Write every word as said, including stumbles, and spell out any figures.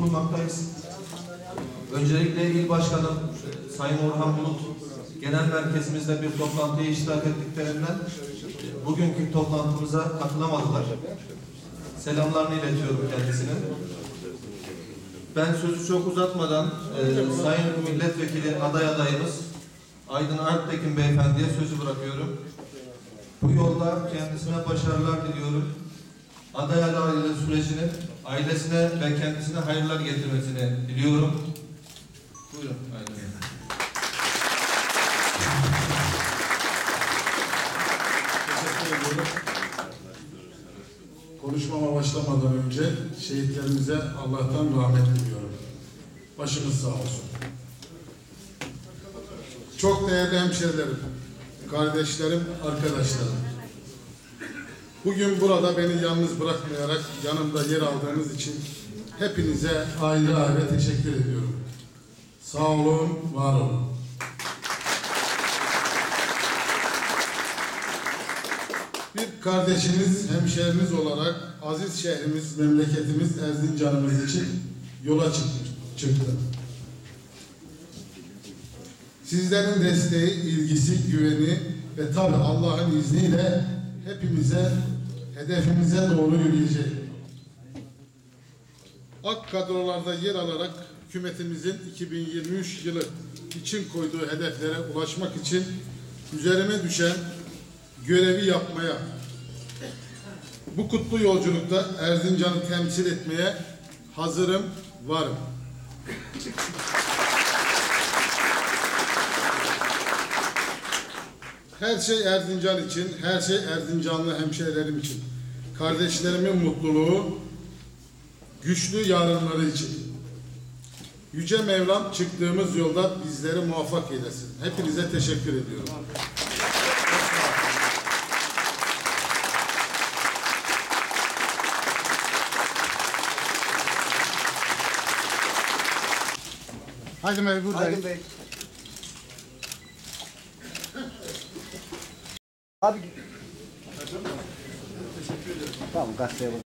bulunmaktayız. Öncelikle İl Başkanım Sayın Orhan Bulut genel merkezimizde bir toplantıya iştirak ettiklerinden bugünkü toplantımıza katılamadılar. Selamlarını iletiyorum kendisine. Ben sözü çok uzatmadan e, Sayın Milletvekili aday adayımız Aydın Alptekin Beyefendi'ye sözü bırakıyorum. Bu yolda kendisine başarılar diliyorum. Aday adaylığı sürecinin ailesine ve kendisine hayırlar getirmesini diliyorum. Buyurun. Aydın Bey. Teşekkür ediyorum. Konuşmama başlamadan önce şehitlerimize Allah'tan rahmet diliyorum. Başımız sağ olsun. Çok değerli hemşerilerim, kardeşlerim, arkadaşlarım. Bugün burada beni yalnız bırakmayarak yanımda yer aldığınız için hepinize ayrı ayrı teşekkür ediyorum. Sağ olun, var olun. Bir kardeşiniz, hemşeriniz olarak aziz şehrimiz, memleketimiz Erzincan'ımız için yola çıktım. Sizlerin desteği, ilgisi, güveni ve tabi Allah'ın izniyle hepimize, hedefimize doğru yürüyecek. Ak kadrolarda yer alarak hükümetimizin iki bin yirmi üç yılı için koyduğu hedeflere ulaşmak için üzerime düşen görevi yapmaya, bu kutlu yolculukta Erzincan'ı temsil etmeye hazırım, varım. Her şey Erzincan için, her şey Erzincanlı hemşehrilerim için, kardeşlerimin mutluluğu, güçlü yarınları için. Yüce Mevlam çıktığımız yolda bizleri muvaffak eylesin. Hepinize teşekkür ediyorum. Aydın Bey buradayım. Aydın Bey. Abi. Tamam gazeteye bak.